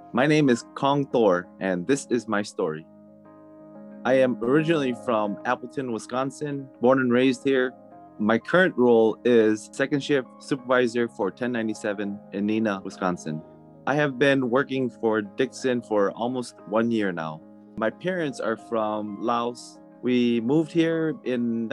My name is Kong Thor, and this is my story. I am originally from Appleton, Wisconsin, born and raised here. My current role is second shift supervisor for 1097 in Neenah, Wisconsin. I have been working for Dixon for almost 1 year now. My parents are from Laos. We moved here in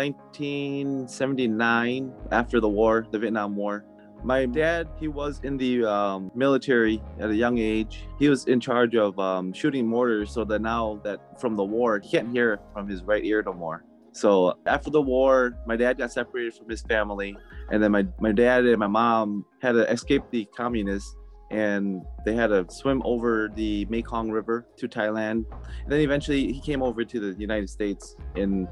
1979 after the war, the Vietnam War. My dad, he was in the military at a young age. He was in charge of shooting mortars, so that now that from the war, he can't hear from his right ear no more. So after the war, my dad got separated from his family, and then my dad and my mom had to escape the communists, and they had to swim over the Mekong River to Thailand. And then eventually he came over to the United States in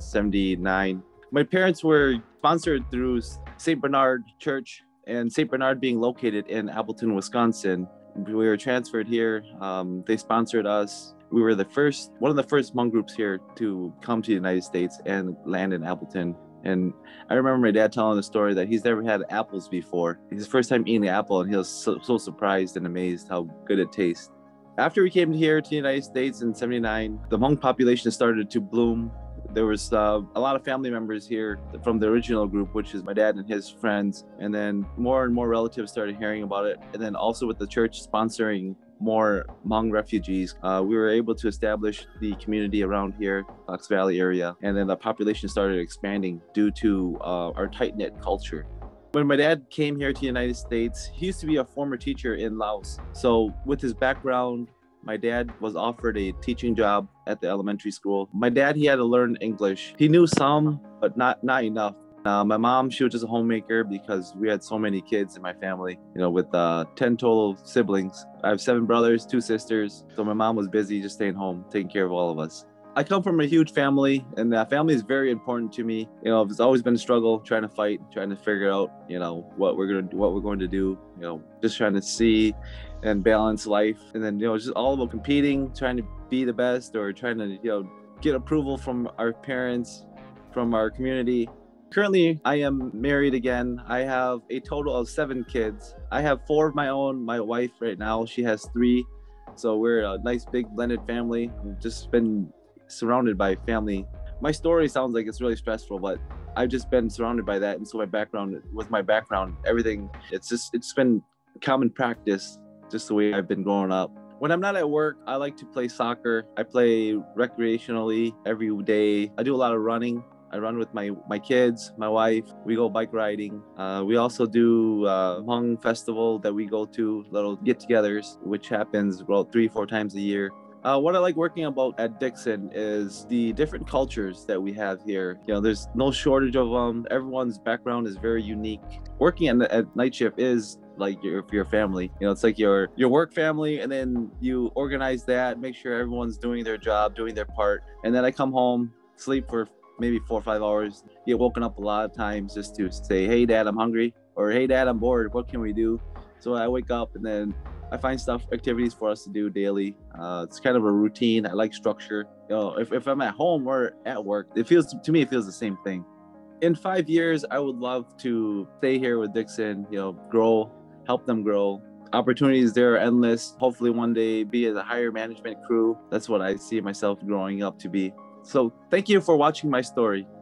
79. My parents were sponsored through St. Bernard Church, and St. Bernard being located in Appleton, Wisconsin. We were transferred here. They sponsored us. We were one of the first Hmong groups here to come to the United States and land in Appleton. And I remember my dad telling the story that he's never had apples before. His first time eating an apple, and he was so surprised and amazed how good it tastes. After we came here to the United States in 79, the Hmong population started to bloom. There was a lot of family members here from the original group, which is my dad and his friends. And then more and more relatives started hearing about it. And then also with the church sponsoring more Hmong refugees, we were able to establish the community around here, Fox Valley area. And then the population started expanding due to our tight-knit culture. When my dad came here to the United States, he used to be a former teacher in Laos. So with his background, my dad was offered a teaching job at the elementary school. My dad, he had to learn English. He knew some, but not enough. My mom, she was just a homemaker because we had so many kids in my family, with 10 total siblings. I have 7 brothers, 2 sisters. So my mom was busy just staying home, taking care of all of us. I come from a huge family, and that family is very important to me. It's always been a struggle, trying to fight, trying to figure out, what we're going to do. Just trying to see and balance life, and then just all about competing, trying to be the best, or trying to get approval from our parents, from our community. Currently, I am married again. I have a total of 7 kids. I have 4 of my own. My wife right now, she has 3. So we're a nice big blended family. We've just been surrounded by family. My story sounds like it's really stressful, but I've just been surrounded by that. And so my background, everything, it's been common practice, just the way I've been growing up. When I'm not at work, I like to play soccer. I play recreationally every day. I do a lot of running. I run with my kids, my wife. We go bike riding. We also do Hmong festival that we go to, little get-togethers, which happens about 3-4 times a year. What I like working about at Dixon is the different cultures that we have here. There's no shortage of them. Everyone's background is very unique. Working at night shift is like your family. It's like your work family, and then you organize that, make sure everyone's doing their job, doing their part. And then I come home, sleep for maybe 4 or 5 hours, get woken up a lot of times just to say, hey dad, I'm hungry, or hey dad, I'm bored, what can we do? So I wake up, and then I find activities for us to do daily. It's kind of a routine. I like structure. If I'm at home or at work, it feels the same thing. In 5 years, I would love to stay here with Dixon, grow, help them grow. Opportunities there are endless. Hopefully one day be at a higher management crew. That's what I see myself growing up to be. So thank you for watching my story.